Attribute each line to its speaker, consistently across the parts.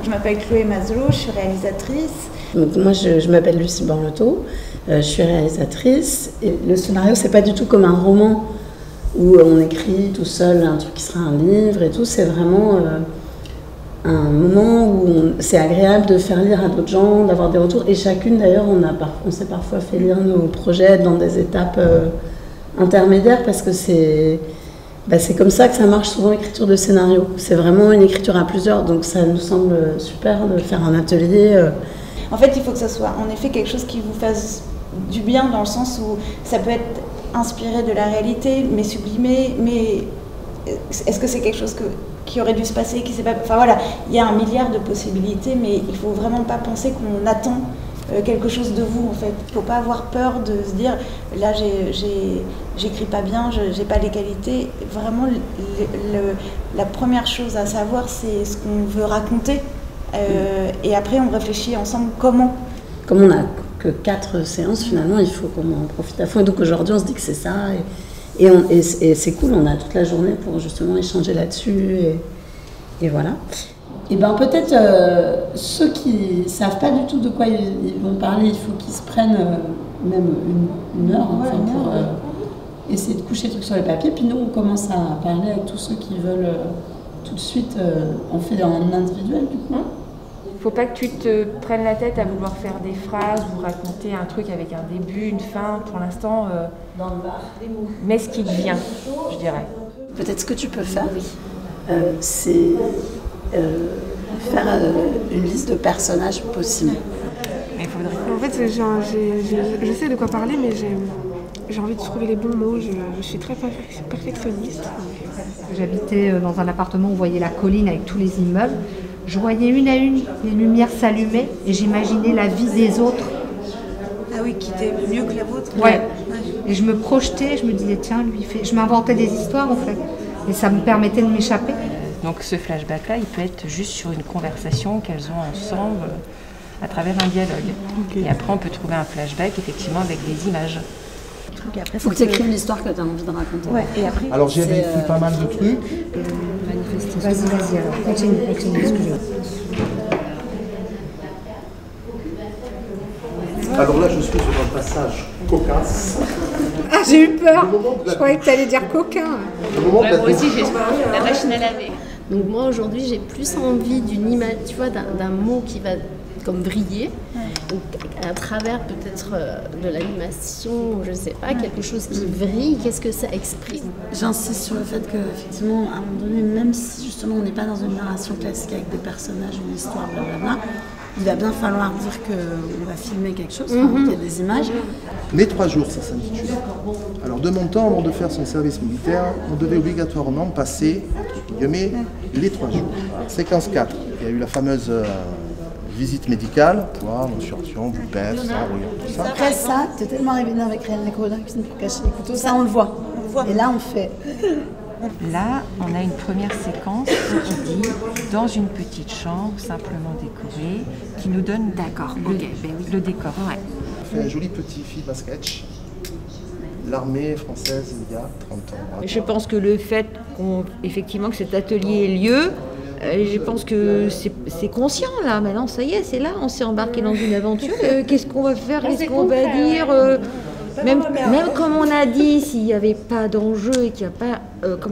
Speaker 1: je m'appelle Chloé Mazlo, je suis réalisatrice.
Speaker 2: Donc moi je m'appelle Lucie Borlotto, je suis réalisatrice et le scénario c'est pas du tout comme un roman où on écrit tout seul un truc qui sera un livre et tout, c'est vraiment un moment où c'est agréable de faire lire à d'autres gens, d'avoir des retours et chacune d'ailleurs on s'est parfois fait lire nos projets dans des étapes intermédiaires parce que c'est comme ça que ça marche souvent l'écriture de scénario, c'est vraiment une écriture à plusieurs donc ça nous semble super de faire un atelier.
Speaker 1: En fait, il faut que ça soit en effet quelque chose qui vous fasse du bien dans le sens où ça peut être inspiré de la réalité, mais sublimé. Mais est-ce que c'est quelque chose qui aurait dû se passer, qui s'est pas... Enfin voilà, il y a un milliard de possibilités, mais il faut vraiment pas penser qu'on attend quelque chose de vous en fait. Il faut pas avoir peur de se dire là j'écris pas bien, j'ai pas les qualités. Vraiment, la première chose à savoir, c'est ce qu'on veut raconter. Et après on réfléchit ensemble comment.
Speaker 2: Comme on n'a que 4 séances finalement, il faut qu'on en profite à fond. Et donc aujourd'hui on se dit que c'est ça et c'est cool, on a toute la journée pour justement échanger là-dessus et voilà. Et ben peut-être ceux qui savent pas du tout de quoi ils vont parler, il faut qu'ils se prennent même une heure enfin, pour essayer de coucher le truc sur le papier. Puis nous on commence à parler avec tous ceux qui veulent tout de suite, on fait en individuel du coup.
Speaker 3: Faut pas que tu te prennes la tête à vouloir faire des phrases ou raconter un truc avec un début, une fin. Pour l'instant, mais ce qui te vient, je dirais.
Speaker 2: Peut-être ce que tu peux faire, c'est faire une liste de personnages possibles.
Speaker 3: Mais faudrait...
Speaker 4: En fait, je sais de quoi parler, mais j'ai envie de trouver les bons mots. Je suis très perfectionniste.
Speaker 5: J'habitais dans un appartement où on voyait la colline avec tous les immeubles. Je voyais une à une, les lumières s'allumaient et j'imaginais la vie des autres.
Speaker 1: Ah oui, qui était mieux que la vôtre.
Speaker 5: Ouais. Et je me projetais, je me disais tiens, lui fait. Je m'inventais des histoires en fait. Et ça me permettait de m'échapper.
Speaker 3: Donc ce flashback-là, il peut être juste sur une conversation qu'elles ont ensemble à travers un dialogue. Okay. Et après, on peut trouver un flashback effectivement avec des images.
Speaker 2: Il faut que tu écrives l'histoire que tu as envie de raconter.
Speaker 1: Ouais. Et après,
Speaker 6: alors j'ai écrit pas mal de trucs.
Speaker 5: Vas-y, alors continue, excusez-moi.
Speaker 6: Alors là, je suis sur un passage cocasse.
Speaker 5: Ah, j'ai eu peur. Je croyais que tu allais dire coquin.
Speaker 3: Moi aussi, j'ai la machine à laver.
Speaker 7: Donc moi, aujourd'hui, j'ai plus envie d'une image, tu vois, d'un mot qui va comme briller. Donc, à travers peut-être de l'animation, je ne sais pas, quelque chose qui brille, qu'est-ce que ça exprime?
Speaker 2: J'insiste sur le fait qu'effectivement, à un moment donné, même si justement on n'est pas dans une narration classique avec des personnages, une histoire, blablabla, il va bien falloir dire qu'on va filmer quelque chose, qu'il y a des images.
Speaker 6: Les 3 jours, ça s'intitule. Alors de mon temps, avant de faire son service militaire, on devait obligatoirement passer, entre guillemets, les 3 jours. Séquence 4, il y a eu la fameuse... visite médicale, mensuration, boupette, sang, tout ça.
Speaker 2: Après ça, t'es tellement évident avec Réal Nécro dans la cuisine pour cacher les couteaux, ça on le voit. Et là on fait.
Speaker 3: Là, on a une première séquence qui dit dans une petite chambre simplement décorée, qui nous donne le décor. Ouais.
Speaker 6: On fait un joli petit film à sketch. L'armée française il y a 30 ans.
Speaker 8: Je pense que le fait effectivement que cet atelier ait lieu, je pense que c'est conscient là, maintenant ça y est, c'est là, on s'est embarqué dans une aventure. Qu'est-ce qu'on va faire, qu'est-ce qu'on va dire même comme on a dit, s'il n'y avait pas d'enjeu et qu'il n'y a pas,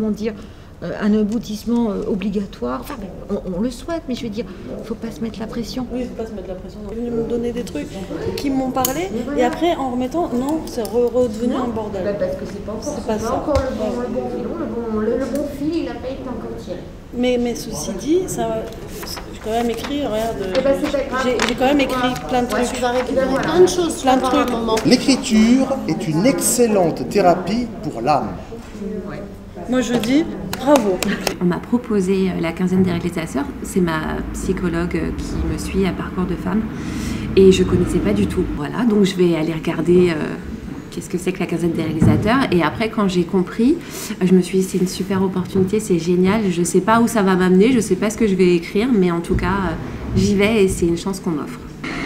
Speaker 8: un aboutissement obligatoire, enfin, on le souhaite, mais je veux dire, il ne faut pas se mettre la pression.
Speaker 9: Oui, il ne faut pas se mettre la pression. Ils sont venus me donner des trucs qui m'ont parlé, et après, en remettant, non, c'est redevenu un bordel.
Speaker 3: Parce que c'est pas ça. Encore le bon filon, le bon fil, il n'a pas été encore tiré.
Speaker 9: Mais ceci dit, j'ai quand même écrit, regarde, j'ai quand même écrit plein de trucs.
Speaker 7: Tu vas récupérer plein de choses,
Speaker 9: plein de trucs.
Speaker 6: L'écriture est une excellente thérapie pour l'âme.
Speaker 9: Moi je dis bravo.
Speaker 10: On m'a proposé la quinzaine des réalisateurs, c'est ma psychologue qui me suit à Parcours de Femmes et je ne connaissais pas du tout. Voilà, donc je vais aller regarder qu'est-ce que c'est que la quinzaine des réalisateurs et après quand j'ai compris, je me suis dit c'est une super opportunité, c'est génial, je ne sais pas où ça va m'amener, je ne sais pas ce que je vais écrire mais en tout cas j'y vais et c'est une chance qu'on m'offre.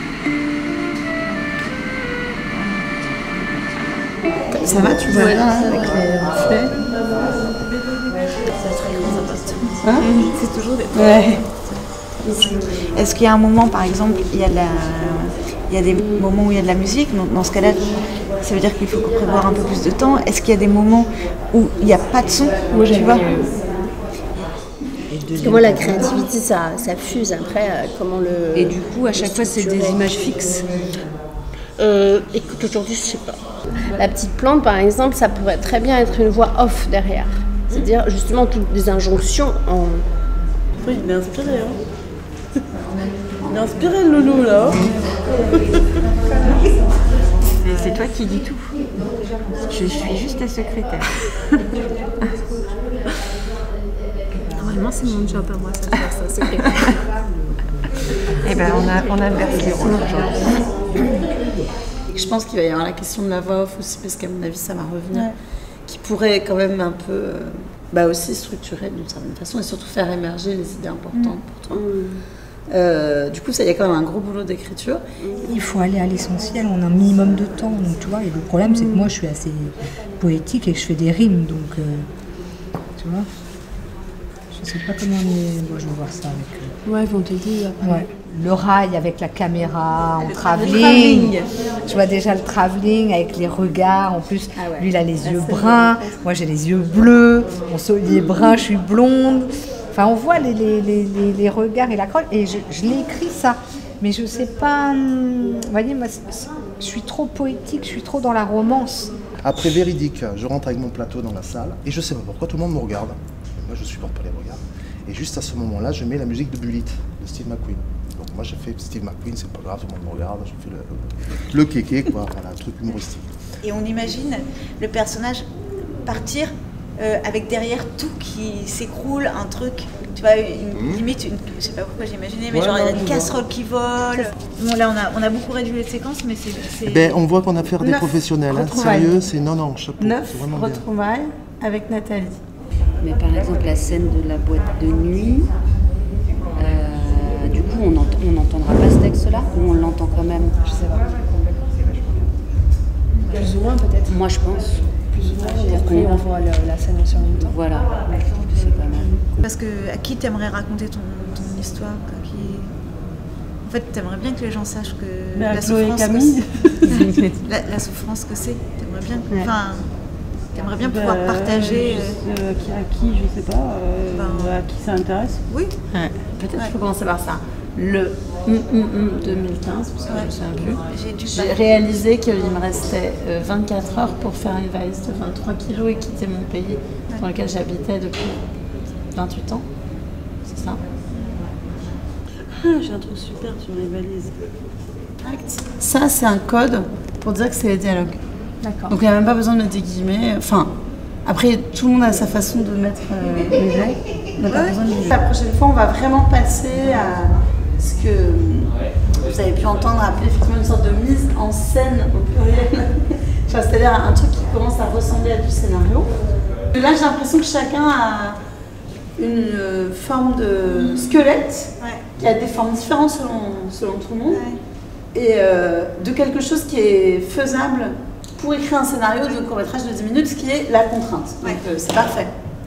Speaker 2: Ça va, tu vois bien avec les reflets.
Speaker 1: Hein? C'est toujours des...
Speaker 2: Ouais.
Speaker 1: Est-ce qu'il y a un moment, par exemple, il y a des moments où il y a de la musique, donc dans ce cas-là, ça veut dire qu'il faut prévoir un peu plus de temps. Est-ce qu'il y a des moments où il n'y a pas de son, tu vois?
Speaker 7: Parce que moi, la créativité, ça fuse après. Comment le.
Speaker 11: Et du coup, à chaque fois, c'est des images fixes.
Speaker 7: Écoute, aujourd'hui, je sais pas. La petite plante, par exemple, ça pourrait très bien être une voix off derrière. C'est-à-dire, justement, toutes des injonctions en.
Speaker 9: Oui, il est inspiré, hein. Il est inspiré, le loulou, là.
Speaker 3: C'est toi qui dis tout. Je suis juste la secrétaire.
Speaker 4: Normalement, c'est mon job à moi, ça faire ça, secrétaire.
Speaker 3: Eh ben, on inverse les rôles aujourd'hui.
Speaker 2: Je pense qu'il va y avoir la question de la voix off aussi, parce qu'à mon avis, ça va revenir, qui pourrait quand même un peu aussi structurer d'une certaine façon et surtout faire émerger les idées importantes pour toi. Du coup, il y a quand même un gros boulot d'écriture.
Speaker 5: Il faut aller à l'essentiel, on a un minimum de temps, donc tu vois, et le problème c'est que moi je suis assez poétique et que je fais des rimes, donc tu vois, je sais pas comment bon, je vais voir ça avec
Speaker 9: Ouais, ils vont t'aider après.
Speaker 5: Ouais. Le rail avec la caméra en travelling. Je vois déjà le travelling avec les regards. En plus, lui, il a les yeux bruns. Moi, j'ai les yeux bleus. Mon soulier est brun, je suis blonde. Enfin, on voit les regards et la crotte. Et je l'ai écrit ça. Mais je sais pas... Vous voyez, moi, je suis trop poétique, je suis trop dans la romance.
Speaker 6: Après Véridique, je rentre avec mon plateau dans la salle. Et je sais pas pourquoi, tout le monde me regarde. Moi, je supporte pas les regards. Et juste à ce moment-là, je mets la musique de Bullitt, de Steve McQueen. Donc moi, j'ai fait Steve McQueen, c'est pas grave, tout le monde me regarde, je fais le kéké, quoi, voilà, un truc humoristique.
Speaker 1: Et on imagine le personnage partir avec derrière tout qui s'écroule, un truc, tu vois, limite, je sais pas pourquoi j'imaginais, mais genre il y a une casserole qui vole. Bon là, on a beaucoup réduit les séquences, mais c'est...
Speaker 6: Ben, on voit qu'on a affaire à des professionnels, hein. Sérieux, c'est non, chapeau.
Speaker 2: 9 retrouvailles avec Nathalie.
Speaker 11: Mais par exemple, la scène de la boîte de nuit, du coup, on n'entendra pas ce texte-là ou on l'entend quand même?
Speaker 9: Je sais pas. Plus ou moins peut-être.
Speaker 11: Moi, je pense.
Speaker 9: Plus ou moins, et après on voit la scène aussi en même temps.
Speaker 11: Voilà, c'est pas mal.
Speaker 1: Parce que à qui t'aimerais raconter ton histoire, à qui... En fait, t'aimerais bien que les gens sachent que
Speaker 9: Mais
Speaker 1: la
Speaker 9: Chloé
Speaker 1: souffrance,
Speaker 9: Camille.
Speaker 1: la souffrance que c'est. T'aimerais bien, t'aimerais bien pouvoir partager.
Speaker 9: À qui, je sais pas, à qui ça intéresse.
Speaker 1: Oui.
Speaker 2: Peut-être qu'il faut commencer par ça. Le 2015, parce que je ne sais plus. J'ai réalisé qu'il me restait 24 heures pour faire une valise de 23 kilos et quitter mon pays dans lequel j'habitais depuis 28 ans. C'est ça.
Speaker 9: J'ai un truc super sur les valises.
Speaker 2: Ça, c'est un code pour dire que c'est les dialogues.
Speaker 9: D'accord.
Speaker 2: Donc il n'y a même pas besoin de mettre des guillemets. Enfin, après, tout le monde a sa façon de mettre les mots. On n'a pas besoin de guillemets. La prochaine fois, on va vraiment passer à ce que vous avez pu entendre appeler effectivement une sorte de mise en scène au pluriel. Enfin, c'est-à-dire un truc qui commence à ressembler à du scénario. Là, j'ai l'impression que chacun a une forme de squelette qui a des formes différentes selon tout le monde. Et de quelque chose qui est faisable pour écrire un scénario de court-métrage de 10 minutes, ce qui est la contrainte. Donc c'est parfait.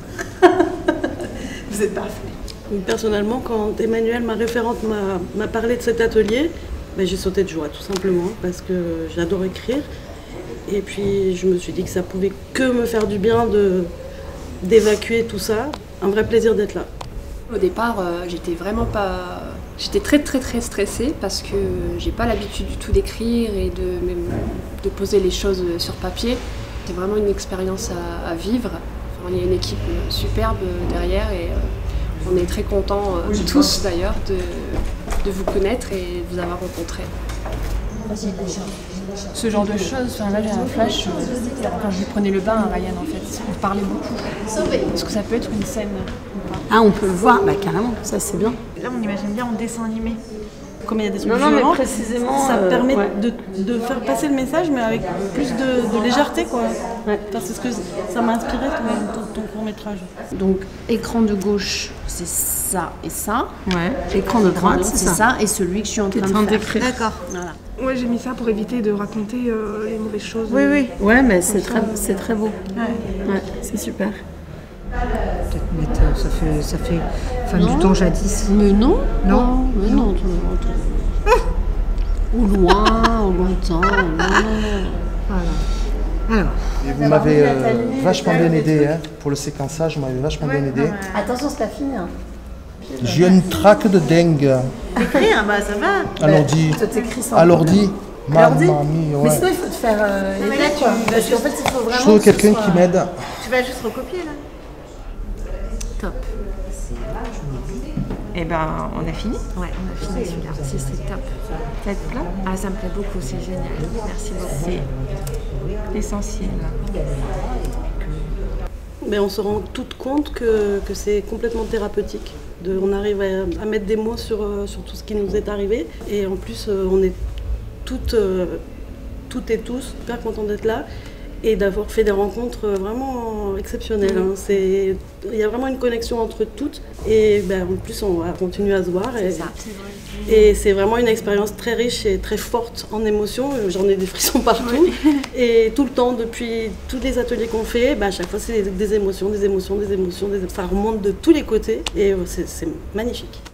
Speaker 2: Vous êtes parfait.
Speaker 9: Personnellement, quand Emmanuelle, ma référente, m'a parlé de cet atelier, j'ai sauté de joie, tout simplement, parce que j'adore écrire. Et puis, je me suis dit que ça pouvait que me faire du bien d'évacuer tout ça. Un vrai plaisir d'être là.
Speaker 12: Au départ, j'étais vraiment pas... J'étais très stressée parce que j'ai pas l'habitude du tout d'écrire et de poser les choses sur papier. C'est vraiment une expérience à vivre. Enfin, il y a une équipe superbe derrière et on est très contents, tous d'ailleurs, de vous connaître et de vous avoir rencontré.
Speaker 4: Ce genre de choses, là j'ai un flash, quand je lui prenais le bain à Ryan en fait, on parlait beaucoup. Est-ce que ça peut être une scène ou pas?
Speaker 2: Ah, on peut le voir, carrément, ça c'est bien.
Speaker 1: Là, on imagine bien en dessin animé.
Speaker 9: Comme il y a des trucs
Speaker 2: Non, mais
Speaker 9: violents,
Speaker 2: précisément,
Speaker 9: ça permet de faire passer le message, mais avec plus de légèreté, quoi. C'est ce que ça m'a inspiré, ton court-métrage.
Speaker 7: Donc, écran de gauche, c'est ça et ça.
Speaker 2: Écran de droite,
Speaker 7: c'est ça. Et celui que je suis en train de faire.
Speaker 1: D'accord.
Speaker 7: Voilà.
Speaker 4: Ouais, j'ai mis ça pour éviter de raconter les mauvaises choses.
Speaker 2: Oui. Ouais, mais c'est très beau. Ouais, c'est super.
Speaker 5: Peut-être mettre Ça fait femme du temps jadis.
Speaker 7: Mais non.
Speaker 5: Non.
Speaker 7: Mais non. Au loin, au lointain.
Speaker 5: Alors.
Speaker 6: Et vous m'avez vachement bien aidé hein, pour le séquençage, vous m'avez vachement bien aidé.
Speaker 2: Attention, c'est pas fini. Hein.
Speaker 6: J'ai une traque de dingue.
Speaker 1: Écrire, bah ça va.
Speaker 6: À l'ordi. À l'ordi. Mamma mia, ouais.
Speaker 2: Mais sinon, il faut te faire aider, quoi. Parce qu'en fait, il faut vraiment.
Speaker 6: Je trouve quelqu'un qui m'aide.
Speaker 1: Tu vas juste recopier là.
Speaker 7: Top.
Speaker 3: Eh ben, on a fini.
Speaker 7: Ouais, on a fini celui-là. C'est top.
Speaker 3: Ça te plaît?
Speaker 7: Ah, ça me plaît beaucoup, c'est génial. Merci beaucoup.
Speaker 3: C'est essentiel.
Speaker 9: Mais on se rend toutes compte que c'est complètement thérapeutique. On arrive à mettre des mots sur tout ce qui nous est arrivé. Et en plus, on est toutes et tous super contents d'être là et d'avoir fait des rencontres vraiment exceptionnelles. Hein. Il y a vraiment une connexion entre toutes. Et en plus, on va continuer à se voir. Et c'est vraiment une expérience très riche et très forte en émotions. J'en ai des frissons partout. Oui. Et tout le temps, depuis tous les ateliers qu'on fait, à chaque fois, c'est des émotions. Ça remonte de tous les côtés. Et c'est magnifique.